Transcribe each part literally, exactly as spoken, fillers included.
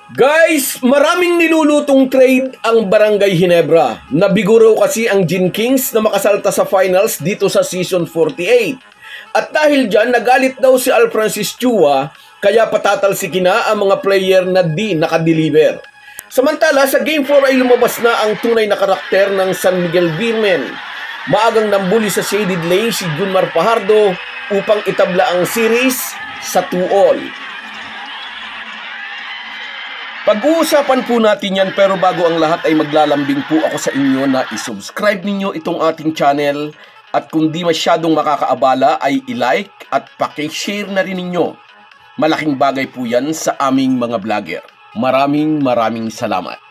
Guys, maraming nilulutong trade ang Barangay Ginebra. Nabigo raw kasi ang Gin Kings na makasalta sa finals dito sa Season forty-eight. At dahil dyan, nagalit daw si Al Francis Chua, kaya patatalsikin na ang mga player na di nakadeliver. Samantala, sa Game four ay lumabas na ang tunay na karakter ng San Miguel Beermen. Maagang nambuli sa shaded lane si Junmar Fajardo upang itabla ang series sa two all. Pag-uusapan po natin yan, pero bago ang lahat ay maglalambing po ako sa inyo na isubscribe ninyo itong ating channel at kung di masyadong makakaabala ay i-like at paki-share na rin ninyo. Malaking bagay po yan sa aming mga vlogger. Maraming maraming salamat.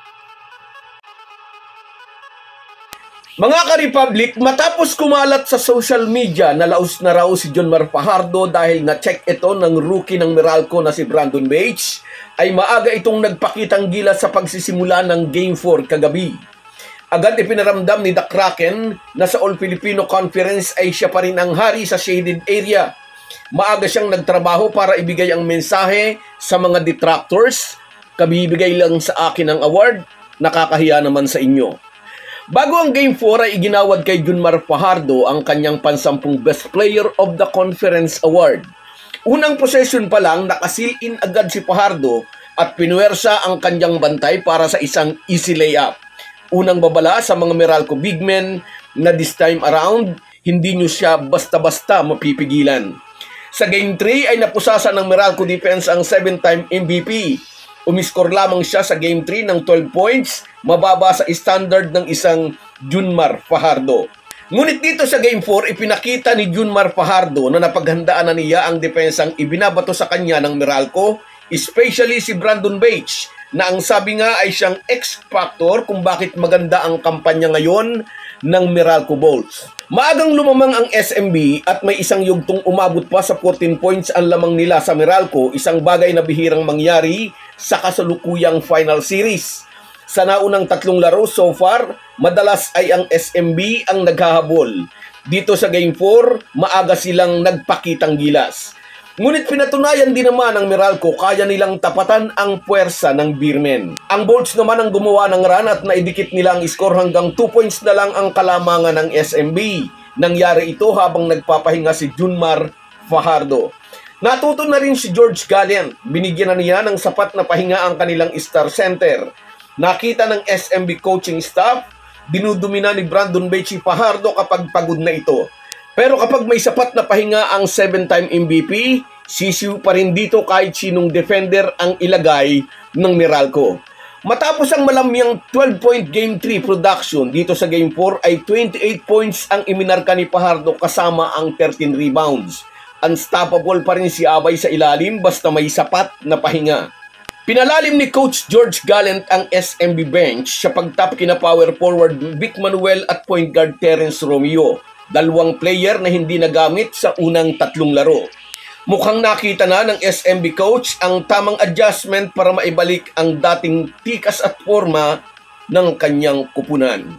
Mga ka-Republic, matapos kumalat sa social media na laos na raw si Junmar Fajardo dahil na-check ito ng rookie ng Meralco na si Brandon Bates, ay maaga itong nagpakitang gilas sa pagsisimula ng Game four kagabi. Agad ipinaramdam ni The Kraken na sa All-Filipino Conference ay siya pa rin ang hari sa shaded area. Maaga siyang nagtrabaho para ibigay ang mensahe sa mga detractors, kabibigay lang sa akin ang award, nakakahiya naman sa inyo. Bago ang Game four ay iginawad kay Junmar Fajardo ang kanyang pansampung Best Player of the Conference Award. Unang possession pa lang, nakasil-in agad si Fajardo at pinuwersa ang kanyang bantay para sa isang easy layup. Unang babala sa mga Meralco big men na this time around, hindi nyo siya basta-basta mapipigilan. Sa Game three ay napusasa ng Meralco defense ang seven-time M V P. Umiskor lamang siya sa Game three ng twelve points, mababa sa standard ng isang Junmar Fajardo. Ngunit dito sa Game four, ipinakita ni Junmar Fajardo na napaghandaan na niya ang depensang ibinabato sa kanya ng Meralco, especially si Brandon Bates, na ang sabi nga ay siyang X-factor kung bakit maganda ang kampanya ngayon ng Meralco Bolts. Maagang lumamang ang S M B at may isang yugtong umabot pa sa fourteen points ang lamang nila sa Meralco, isang bagay na bihirang mangyari sa kasalukuyang final series. Sa naunang tatlong laro so far, madalas ay ang S M B ang naghahabol. Dito sa Game four, maaga silang nagpakitang gilas. Ngunit pinatunayan din naman ng Meralco kaya nilang tapatan ang puwersa ng Beermen. Ang Bolts naman ang gumawa ng run at naidikit nila ang score hanggang two points na lang ang kalamangan ng S M B. Nangyari ito habang nagpapahinga si Junmar Fajardo. Natuto na rin si George Gallant. Binigyan na niya ng sapat na pahinga ang kanilang star center. Nakita ng S M B coaching staff, dinudumina ni Brandon Bates si Fajardo kapag pagod na ito. Pero kapag may sapat na pahinga ang seven-time M V P, sisiw pa rin dito kahit sinong defender ang ilagay ng Meralco. Matapos ang malamyang twelve-point Game three production, dito sa Game four ay twenty-eight points ang iminarka ni Fajardo kasama ang thirteen rebounds. Unstoppable pa rin si Abay sa ilalim basta may sapat na pahinga. Pinalalim ni Coach George Gallant ang S M B bench sa pagtap kina power forward Vic Manuel at point guard Terence Romeo, dalawang player na hindi nagamit sa unang tatlong laro. Mukhang nakita na ng S M B coach ang tamang adjustment para maibalik ang dating tikas at forma ng kanyang kupunan.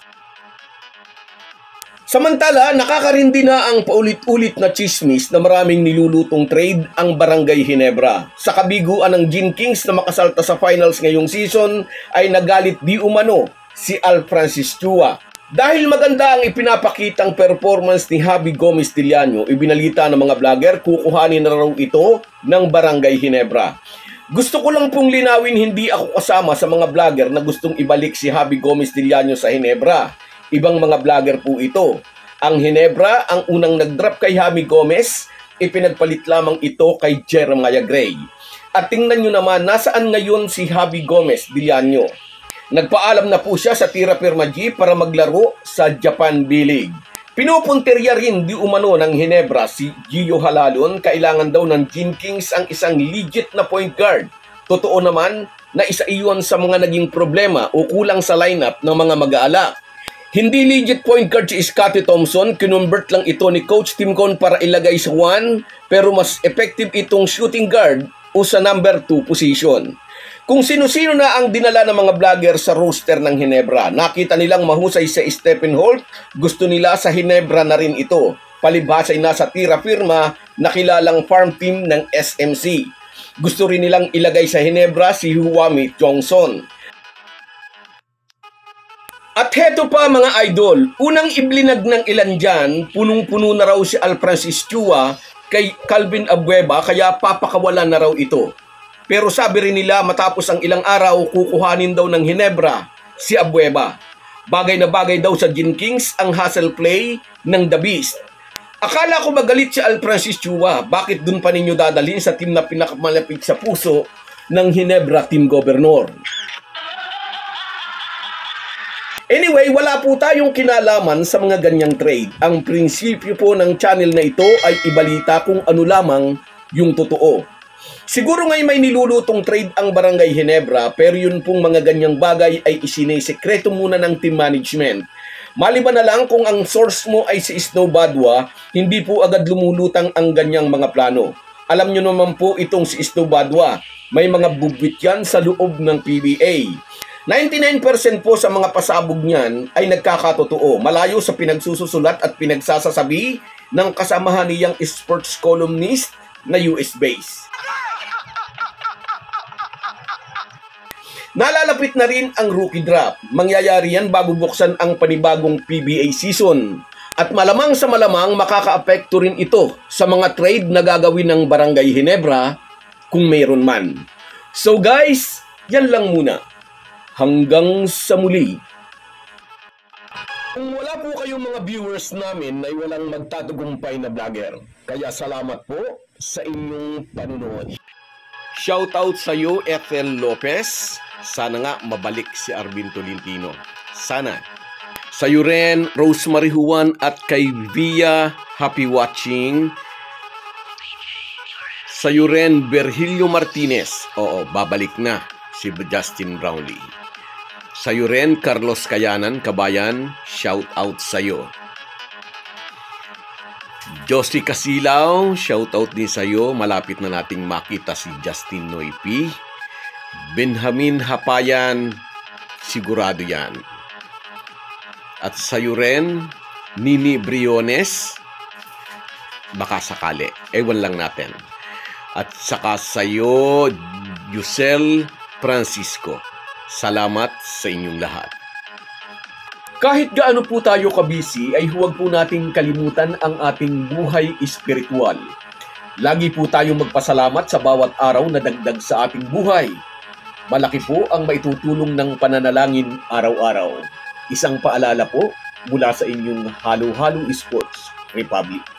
Samantala, nakakarindi na ang paulit-ulit na chismis na maraming nilulutong trade ang Barangay Ginebra. Sa kabiguan ng Gin Kings na makasalta sa finals ngayong season ay nagalit di umano si Al Francis Chua. Dahil maganda ang ipinapakitang performance ni Javi Gomez Diliano, ibinalita ng mga vlogger kukuhanin na raw ito ng Barangay Ginebra. Gusto ko lang pong linawin, hindi ako kasama sa mga vlogger na gustong ibalik si Javi Gomez Diliano sa Ginebra. Ibang mga vlogger po ito. Ang Ginebra, ang unang nag-drop kay Javi Gomez, ipinagpalit lamang ito kay Jeremiah Gray. At tingnan nyo naman, nasaan ngayon si Javi Gomez Diliano? Nagpaalam na po siya sa Tira Firma G para maglaro sa Japan B-League. Pinupunterya rin di umano ng Ginebra si Gio Halalon, kailangan daw ng Gin Kings ang isang legit na point guard. Totoo naman na isa iyon sa mga naging problema o kulang sa lineup ng mga mag-aala. Hindi legit point guard si Scottie Thompson, kinumbert lang ito ni Coach Tim Con para ilagay sa one, pero mas effective itong shooting guard o sa number two position. Kung sino-sino na ang dinala ng mga vlogger sa roster ng Ginebra, nakita nilang mahusay sa Stephen Holt, gusto nila sa Ginebra na rin ito. Palibhas ay nasa Tira Firma na kilalang farm team ng S M C. Gusto rin nilang ilagay sa Hinebra si Huami Chongson. At heto pa mga idol, unang iblinag ng ilan dyan, punong-puno na raw si Al Francis Chua kay Calvin Abueva kaya papakawalan na raw ito. Pero sabi rin nila matapos ang ilang araw, kukuhanin daw ng Hinebra si Abueva. Bagay na bagay daw sa Gin Kings ang hustle play ng The Beast. Akala ko magalit si Al Francis Chua, bakit dun pa ninyo dadalhin sa team na pinakamalapit sa puso ng Hinebra Team Governor? Anyway, wala po tayong kinalaman sa mga ganyang trade. Ang prinsipyo po ng channel na ito ay ibalita kung ano lamang yung totoo. Siguro ngay may nilulutong trade ang Barangay Hinebra, pero yun pong mga ganyang bagay ay isinisekreto muna ng team management. Maliban na lang kung ang source mo ay si Snow Badwa, hindi po agad lumulutang ang ganyang mga plano. Alam nyo naman po itong si Snow Badwa, may mga bugwit yan sa loob ng P B A. ninety-nine percent po sa mga pasabog niyan ay nagkakatotoo, malayo sa pinagsususulat at pinagsasasabi ng kasamahan niyang sports columnist na U S base. Nalalapit na rin ang rookie draft. Mangyayari yan bago buksan ang panibagong P B A season. At malamang sa malamang makakaapekto rin ito sa mga trade na gagawin ng Barangay Hinebra kung mayroon man. So guys, yan lang muna. Hanggang sa muli. Kung wala po kayong mga viewers namin ay walang magtatagumpay na vlogger. Kaya salamat po sa inyong panunood. Shoutout sa iyo, Ethel Lopez. Sana nga mabalik si Arvin Tolentino. Sana. Sa iyo rin, Rosemary Juan at kay Via, happy watching. Sa iyo rin, Virgilio Martinez. Oo, babalik na si Justin Brownlee. Sa iyo rin, Carlos Kayanan, kabayan, shout out sa iyo. Josie Casilaw, shout out din sa iyo. Malapit na nating makita si Justin Noypi. Benjamin Hapayan, sigurado yan. At sa iyo rin, Nini Briones, baka sakali, ewan lang natin. At saka sa iyo, Yusel Francisco. Salamat sa inyong lahat. Kahit gaano po tayo kabisi, ay huwag po nating kalimutan ang ating buhay espiritual. Lagi po tayong magpasalamat sa bawat araw na dagdag sa ating buhay. Malaki po ang maitutulong ng pananalangin araw-araw. Isang paalala po mula sa inyong Halo Halo Sports Republic.